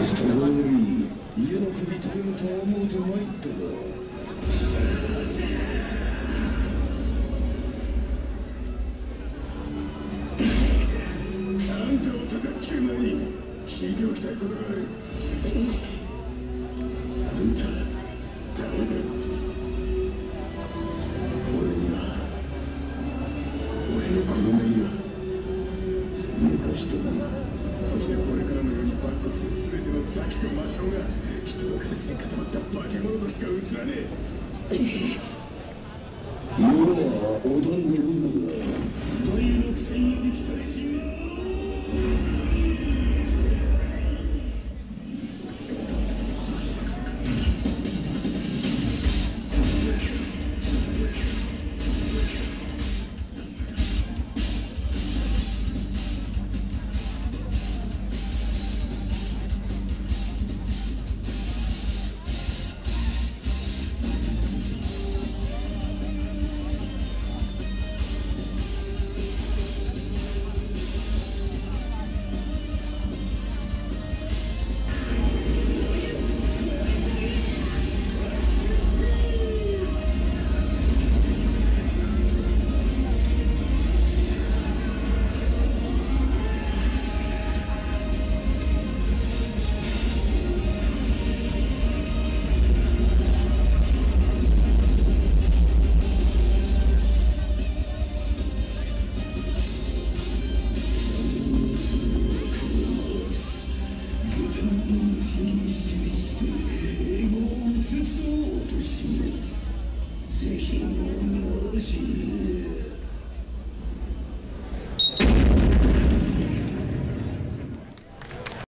ストローリー、家の首取れると思うて参ったが。あんたを叩き切る前に聞いておきたいことがある。あんた誰だ？俺のこの目には昔と今、そしてこれからの世に跋扈する全ての邪気と魔性が人の形に固まった化け物としか映らねえ。世は織田信長、第6天より来たりし